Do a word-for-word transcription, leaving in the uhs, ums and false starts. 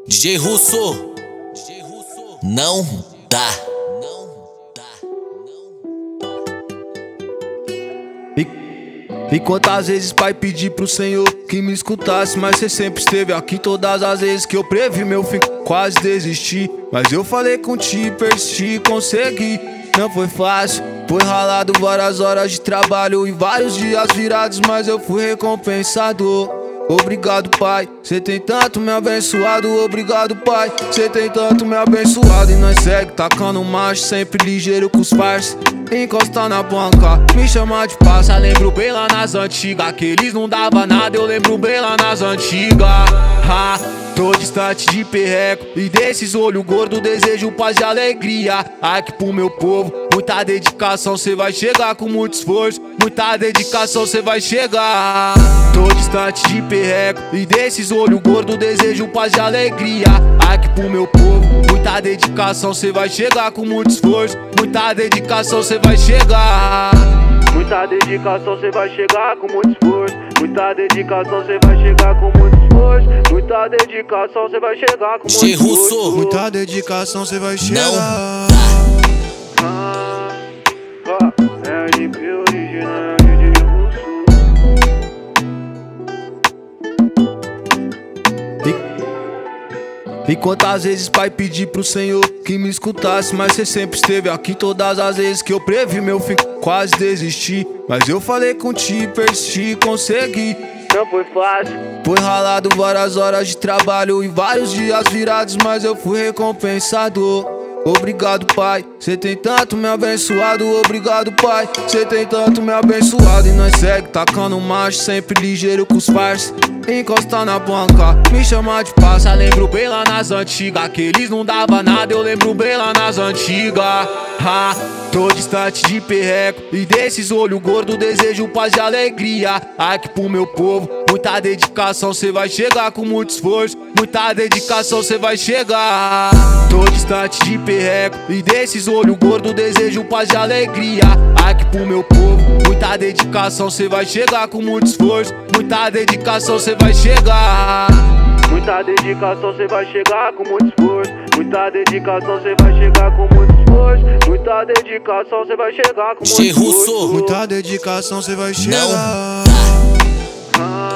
D J Russo, não dá. E, e quantas vezes pai pedi pro Senhor que me escutasse, mas cê sempre esteve aqui. Todas as vezes que eu previ meu fim, quase desisti, mas eu falei contigo, persisti, consegui. Não foi fácil, foi ralado, várias horas de trabalho e vários dias virados, mas eu fui recompensado. Obrigado, pai, cê tem tanto me abençoado. Obrigado, pai, cê tem tanto me abençoado. E nós segue tacando marcha, sempre ligeiro com os parça. Encosta na banca, me chama de passa. Lembro bem lá nas antigas, que eles não dava nada. Eu lembro bem lá nas antigas. Ha, tô distante de perreco e desses olhos gordos, desejo paz e alegria. Aqui pro meu povo, muita dedicação, cê vai chegar com muito esforço. Muita dedicação, cê vai chegar. Tô distante de perreco e desses olhos gordos, desejo paz e alegria. Aqui pro meu povo, muita dedicação, cê vai chegar com muito esforço. Muita dedicação, cê vai chegar. Muita dedicação, cê vai chegar com muito esforço. Muita dedicação, cê vai chegar com muito esforço. Muita dedicação, cê vai chegar com muito esforço. Muita dedicação, cê vai chegar. Não dá. Ah, ah, é a D P original de D J Russo. E quantas vezes pai pedi pro Senhor que me escutasse, mas cê sempre esteve aqui. Todas as vezes que eu previ meu fim, quase desisti, mas eu falei contigo, persisti, consegui. Não foi fácil, foi ralado, várias horas de trabalho e vários dias virados, mas eu fui recompensado. Obrigado, pai, cê tem tanto me abençoado. Obrigado, pai, cê tem tanto me abençoado. E nós segue tacando marcha, sempre ligeiro com os parça. Encosta na banca, me chama de passa. Lembro bem lá nas antigas, que eles não dava nada. Eu lembro bem lá nas antigas. Ha, tô distante de perreco e desses olhos gordos, desejo paz e alegria. Aqui pro meu povo, muita dedicação, cê vai chegar com muito esforço. Muita dedicação, cê vai chegar. Tô distante de perreco e desses olhos gordos, desejo paz e alegria. Aqui pro meu povo, muita dedicação, cê vai chegar com muito esforço. Muita dedicação, cê vai chegar. Muita dedicação, cê vai chegar com muito esforço. Muita dedicação, cê vai chegar com muito esforço. Muita dedicação, cê vai chegar com muito esforço. Muita dedicação, cê vai chegar. não Ah,